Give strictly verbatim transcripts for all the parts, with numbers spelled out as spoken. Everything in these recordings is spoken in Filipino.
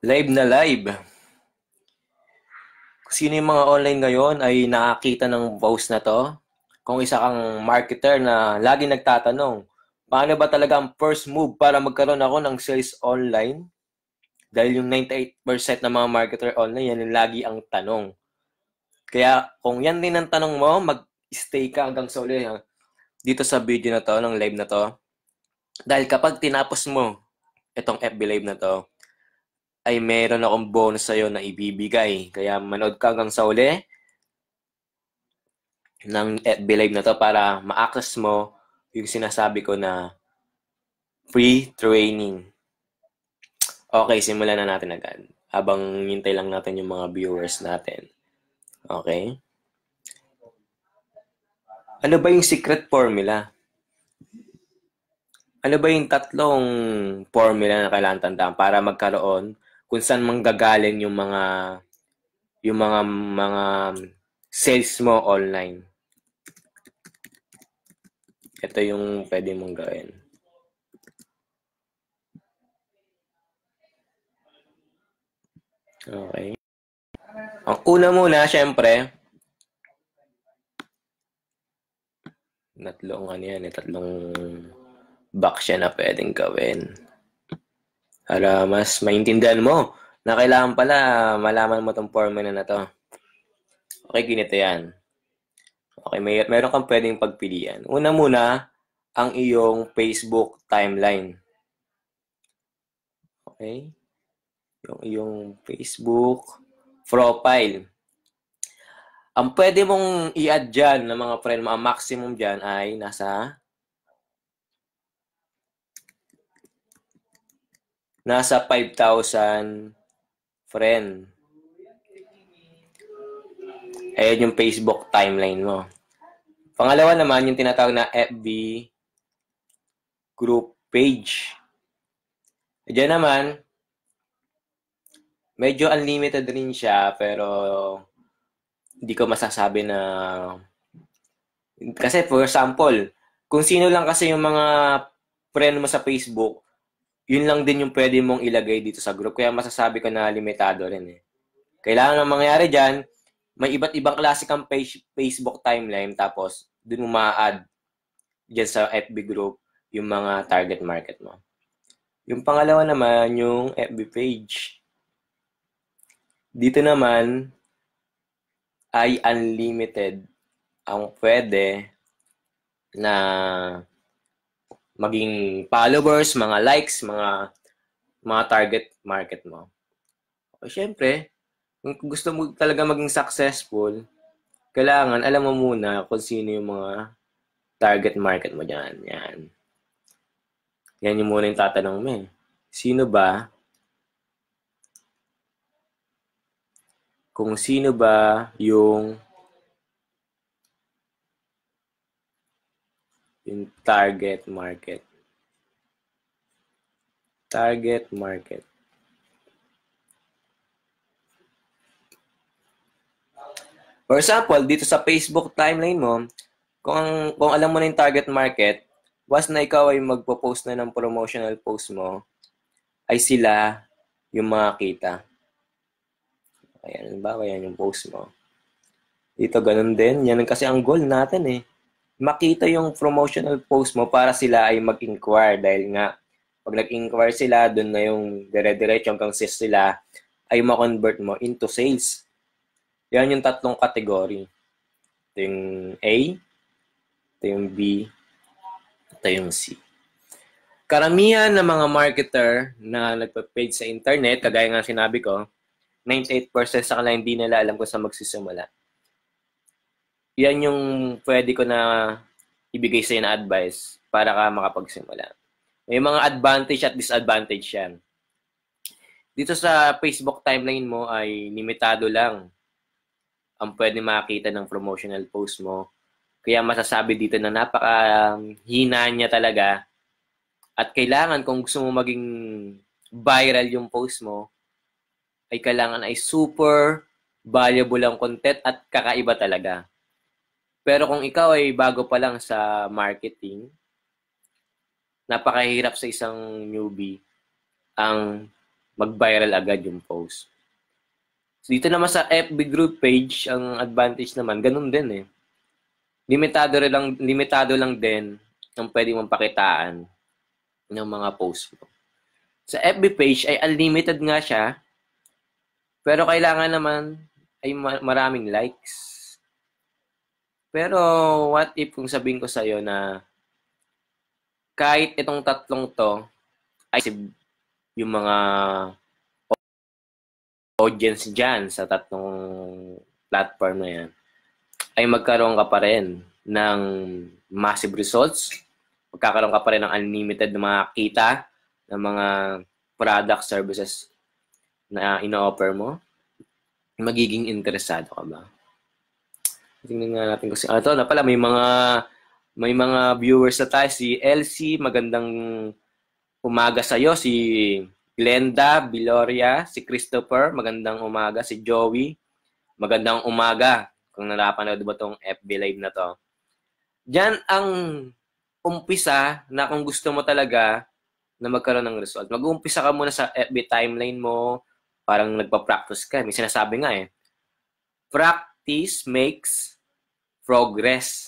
Live na live. Kung sino yung mga online ngayon ay nakakita ng post na to. Kung isa kang marketer na lagi nagtatanong, paano ba talaga ang first move para magkaroon ako ng sales online? Dahil yung ninety-eight percent ng mga marketer online, yan yung lagi ang tanong. Kaya kung yan din ang tanong mo, mag-stay ka hanggang sa uli dito sa video na to, ng live na to. Dahil kapag tinapos mo itong F B Live na to, ay meron akong bonus sa'yo na ibibigay. Kaya manood ka hanggang sa uli ng F B Live na to para ma-access mo yung sinasabi ko na free training. Okay, simulan na natin agad. Habang hintay lang natin yung mga viewers natin. Okay? Ano ba yung secret formula? Ano ba yung tatlong formula na kailangan tandaan para magkaroon kung saan manggagaling yung mga yung mga mga sales mo online? Ito yung pwede mong gawin. Okay. Ang una muna, syempre, tatlong ano yan, eh, tatlong box siya na pwedeng gawin. Para mas maintindihan mo na kailangan pala malaman mo tong formula na to. Okay, ganito yan. Okay, may, meron kang pwedeng pagpilian. Una muna, ang iyong Facebook timeline. Okay? Yung iyong Facebook profile. Ang pwede mong i-add dyan ng mga friend mo, ang maximum dyan ay nasa nasa five thousand friend. Ayan yung Facebook timeline mo. Pangalawa naman, yung tinatawag na F B group page. Diyan naman, medyo unlimited rin siya, pero hindi ko masasabi na... Kasi for example, kung sino lang kasi yung mga friend mo sa Facebook, yun lang din yung pwede mong ilagay dito sa group. Kaya masasabi ko na limitado rin eh. Kailangan na mangyari dyan, may iba't ibang klase kang page, Facebook timeline, tapos dun mo ma-add dyan sa F B group yung mga target market mo. Yung pangalawa naman, yung F B page. Dito naman ay unlimited ang pwede na maging followers, mga likes, mga mga target market mo. O syempre, kung gusto mo talaga maging successful, kailangan alam mo muna kung sino yung mga target market mo dyan. Yan. Yan yung muna yung tatanong mo eh. Sino ba? Kung sino ba yung yung target market. Target market. For example, dito sa Facebook timeline mo, kung, kung alam mo na yung target market, once na ikaw ay magpo-post na ng promotional post mo, ay sila yung makakita. Ayan, halimbawa yan yung post mo. Dito ganun din. Yan kasi ang goal natin eh. Makita yung promotional post mo para sila ay mag-inquire. Dahil nga, pag nag-inquire sila, dun na yung dire-diretso hanggang sales sila, ay ma-convert mo into sales. Yan yung tatlong category. Ito yung A, ito yung B, ito yung C. Karamihan ng mga marketer na nagpa-page sa internet, kagaya nga sinabi ko, ninety-eight percent sa kanila hindi nila alam kung saan magsisimula. Yan yung pwede ko na ibigay sa'yo na advice para ka makapagsimula. May mga advantage at disadvantage yan. Dito sa Facebook timeline mo ay limitado lang ang pwede makita ng promotional post mo. Kaya masasabi dito na napaka-hina niya talaga. At kailangan kung gusto mo maging viral yung post mo, ay kailangan ay super valuable ang content at kakaiba talaga. Pero kung ikaw ay bago pa lang sa marketing, napakahirap sa isang newbie ang mag-viral agad yung post. So, dito naman sa F B group page, ang advantage naman, ganun din eh. Limitado lang, limitado lang din ang pwede mong pakitaan ng mga post mo. Sa F B page ay unlimited nga siya, pero kailangan naman ay maraming likes. Pero what if kung sabihin ko sa'yo na kahit itong tatlong to ay yung mga audience dyan sa tatlong platform na yan, ay magkaroon ka pa rin ng massive results, magkakaroon ka pa rin ng unlimited na mga kita ng mga product services na ino-offer mo, magiging interesado ka ba? Tingnan nga natin kasi, ah, ito na pala, may mga, may mga viewers na tayo. Si Elsie, magandang umaga sa'yo. Si Glenda, Biloria, si Christopher, magandang umaga. Si Joey, magandang umaga. Kung napanood ba itong F B Live na to. Diyan ang umpisa na kung gusto mo talaga na magkaroon ng result. Mag-uumpisa ka muna sa F B timeline mo, parang nagpa-practice ka. May sinasabi nga eh, practice makes progress.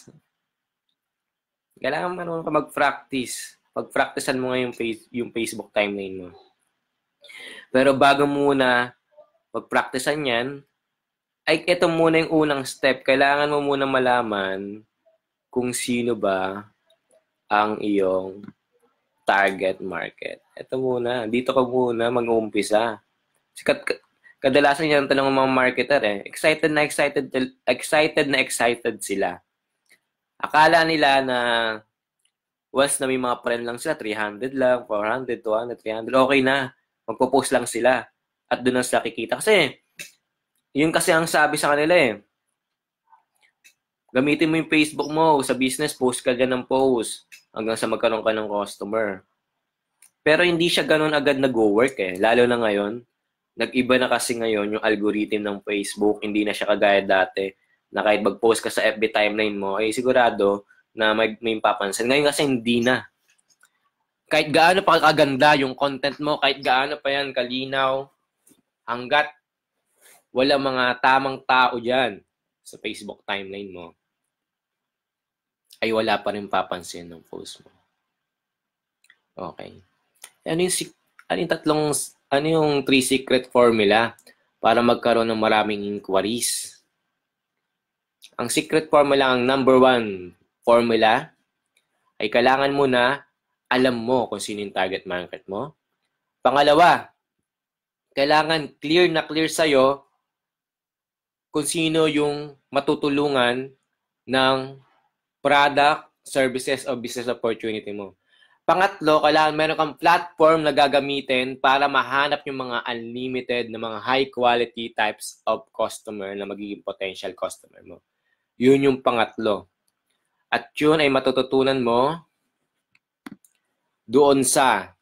Kailangan marunong ka mag-practice. Pag-practicean mo nga yung, face, yung Facebook timeline mo. Pero bago muna mag-practicean yan, ay ito muna yung unang step. Kailangan mo muna malaman kung sino ba ang iyong target market. Ito muna. Dito ka muna mag-uumpisa. Kadalasan yan tanong ng mga marketer eh. Excited na excited, excited na excited sila. Akala nila na once na may mga friend lang sila, three hundred lang, four hundred, two hundred, three hundred, okay na. Magpo-post lang sila. At doon ang sila kikita. Kasi, yun kasi ang sabi sa kanila eh. Gamitin mo yung Facebook mo sa business, post ka dyan ng post hanggang sa magkaroon ka ng customer. Pero hindi siya ganun agad nag-work eh. Lalo na ngayon, nag-iba na kasi ngayon yung algorithm ng Facebook. Hindi na siya kagaya dati na kahit mag-post ka sa F B timeline mo, ay sigurado na may, may papansin. Ngayon kasi hindi na. Kahit gaano pa kaganda yung content mo, kahit gaano pa yan kalinaw, hanggat wala mga tamang tao dyan sa Facebook timeline mo, ay wala pa rin papansin ng post mo. Okay. Ano yung, ano yung tatlong, ano yung three secret formula para magkaroon ng maraming inquiries? Ang secret formula, ang number one formula, ay kailangan mo na alam mo kung sino yung target market mo. Pangalawa, kailangan clear na clear sa'yo kung sino yung matutulungan ng product, services, o business opportunity mo. Pangatlo, kailangan meron kang platform na gagamitin para mahanap yung mga unlimited na mga high quality types of customer na magiging potential customer mo. Yun yung pangatlo. At yun ay matututunan mo doon sa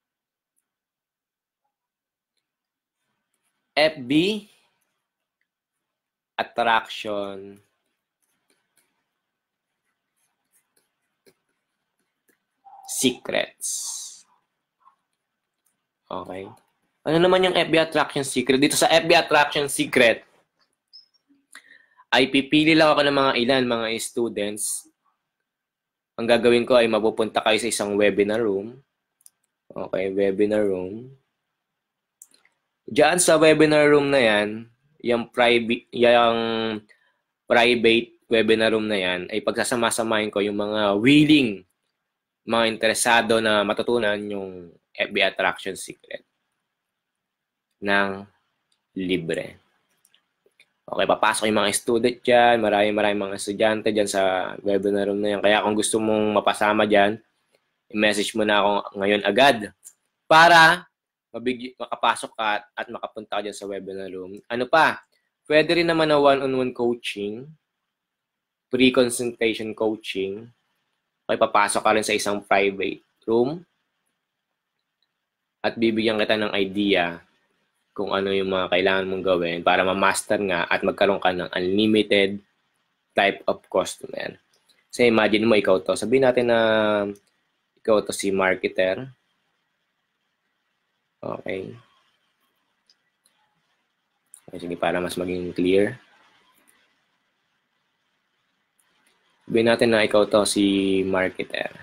F B attraction secrets. Okay. Ano naman yung F B attraction secret? Dito sa F B attraction secret, ay pipili lang ako ng mga ilan, mga students. Ang gagawin ko ay mapupunta kayo sa isang webinar room. Okay, webinar room. Diyan sa webinar room na yan, yung private, yung private webinar room na yan, ay pagsasama-samahin ko yung mga willing, mga interesado na matutunan yung F B attraction secret ng libre. Okay, papasok yung mga student dyan, maraming maraming mga estudyante dyan sa webinar room na yan. Kaya kung gusto mong mapasama dyan, i-message mo na ako ngayon agad para mabig- makapasok ka at makapunta ka dyan sa webinar room. Ano pa? Pwede rin naman na one-on-one coaching, pre-consultation coaching. Okay, papasok ka rin sa isang private room at bibigyan kita ng idea kung ano yung mga kailangan mong gawin para ma-master nga at magkaroon ka ng unlimited type of customer. So imagine mo ikaw to. Sabihin natin na ikaw to si marketer. Okay. Sige, para mas maging clear. Sabihin natin na ikaw to, si marketer.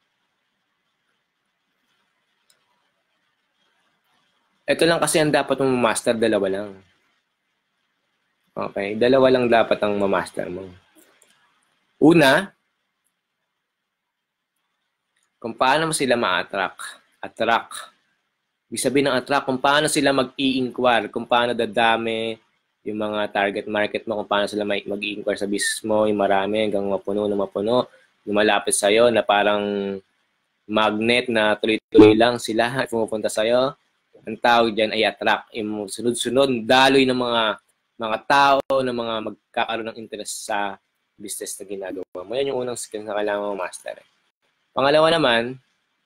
Ito lang kasi ang dapat mong master, dalawa lang. Okay, dalawa lang dapat ang ma-master mo. Una, kung paano mo sila ma-attract. Attract. Ibig sabihin ng attract, kung paano sila mag-i-inquire, kung paano dadami yung mga target market mo, kung paano sila mag-i-inquire sa business mo, yung marami hanggang mapuno na mapuno, lumalapit sa'yo na parang magnet na tuloy-tuloy lang sila pumupunta sa'yo. Ang tawag dyan ay attract. Yung sunod-sunod, daloy ng mga mga tao na mga magkakaroon ng interest sa business na ginagawa mo. Yan yung unang skill na kailangan mo master. Pangalawa naman,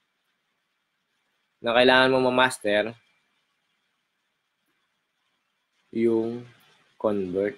na kailangan mo ma-master, yung convert.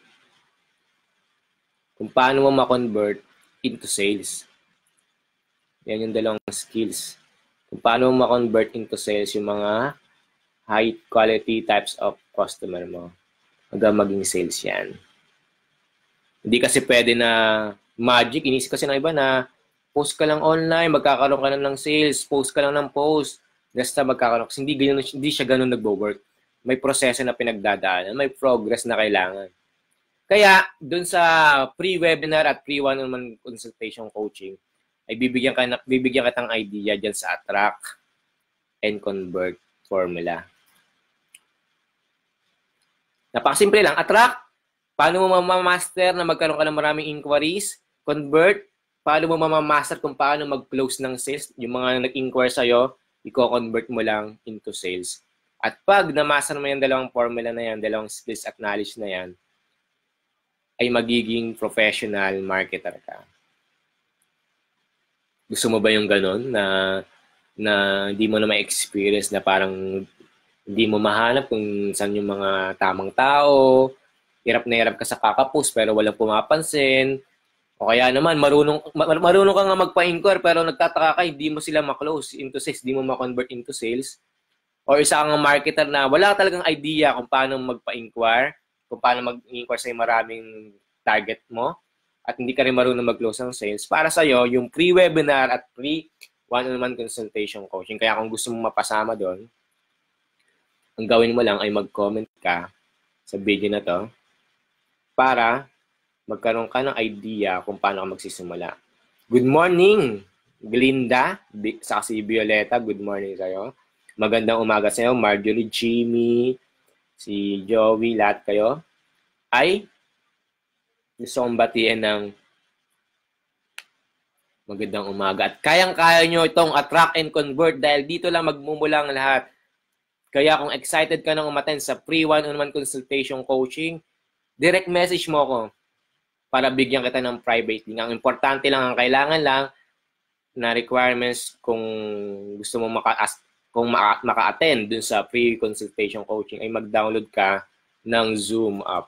Kung paano mo ma-convert into sales. Yan yung dalawang skills. Kung paano mo ma-convert into sales yung mga high quality types of customer mo. Hanggang maging sales yan. Hindi kasi pwede na magic. Inisip kasi ng iba na post ka lang online, magkakaroon ka na ng sales, post ka lang ng post, basta magkakaroon. Kasi hindi, ganun, hindi siya ganun nagbo-work. May proseso na pinagdadaanan, may progress na kailangan. Kaya, dun sa pre-webinar at pre-one-on-one consultation coaching, ay bibigyan ka na, bibigyan ka ng idea dyan sa attract and convert formula. Napakasimple lang. Attract, paano mo mamamaster na magkaroon ka ng maraming inquiries? Convert, paano mo mamamaster kung paano mag-close ng sales? Yung mga nag-inquire sa'yo, i-convert mo lang into sales. At pag namaster mo yung dalawang formula na yan, dalawang skills at knowledge na yan, ay magiging professional marketer ka. Gusto mo ba yung ganun na, na hindi mo na ma-experience na parang hindi mo mahanap kung saan yung mga tamang tao, hirap na hirap ka sa kakapost pero walang pumapansin, o kaya naman marunong, marunong ka nga magpa-inquire pero nagtataka ka, hindi mo sila ma-close into sales, hindi mo ma-convert into sales, or isa kang marketer na wala talagang idea kung paano magpa-inquire, kung paano mag-inquire sa maraming target mo, at hindi ka rin marunong mag-close ng sales. Para sa'yo, yung pre-webinar at pre-one-on-one consultation coaching, kaya kung gusto mong mapasama doon, ang gawin mo lang ay mag-comment ka sa video na to para magkaroon ka ng idea kung paano ka magsisimula. Good morning, Glinda, sa si Violeta, good morning sa'yo. Magandang umaga sa'yo, Marjorie, Jimmy, si Joey, lahat kayo. Ay, gusto kong batiin ng magandang umaga. At kayang-kaya nyo itong attract and convert dahil dito lang magmumulang lahat. Kaya kung excited ka nang umattend sa pre-one-on-one consultation coaching, direct message mo ako para bigyan kita ng private link. Ang importante lang, ang kailangan lang na requirements kung gusto mo maka kung maka-attend dun sa pre-consultation coaching ay mag-download ka ng Zoom app.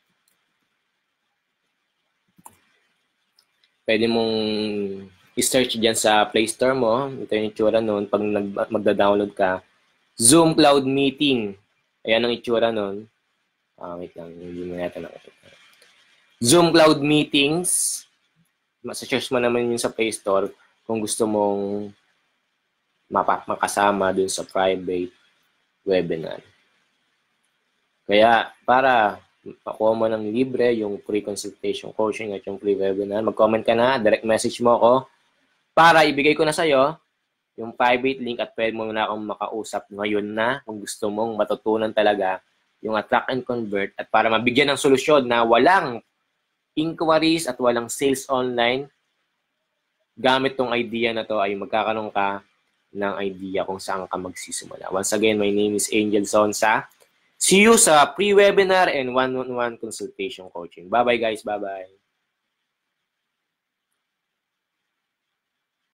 Pwede mong i-search dyan sa Play Store mo. Ito yung itsura nun. Pag magda-download ka, Zoom Cloud Meeting. Ayan ang itsura nun. Ah, wait lang. Hindi mo natin nakikita. Zoom Cloud Meetings. Masa-search mo naman yun sa Play Store kung gusto mong makasama dun sa private webinar. Kaya, para makuha mo ng libre yung pre-consultation coaching at yung pre-webinar, mag-comment ka na, direct message mo ako para ibigay ko na sa'yo yung private link at pwede mo na akong makausap ngayon na kung gusto mong matutunan talaga yung attract and convert at para mabigyan ng solusyon na walang inquiries at walang sales online, gamit tong idea na to ay magkakaroon ka ng idea kung saan ka magsisimula. Once again, my name is Angel Sonsa. See you sa pre-webinar and one-on-one consultation coaching. Bye-bye guys. Bye-bye.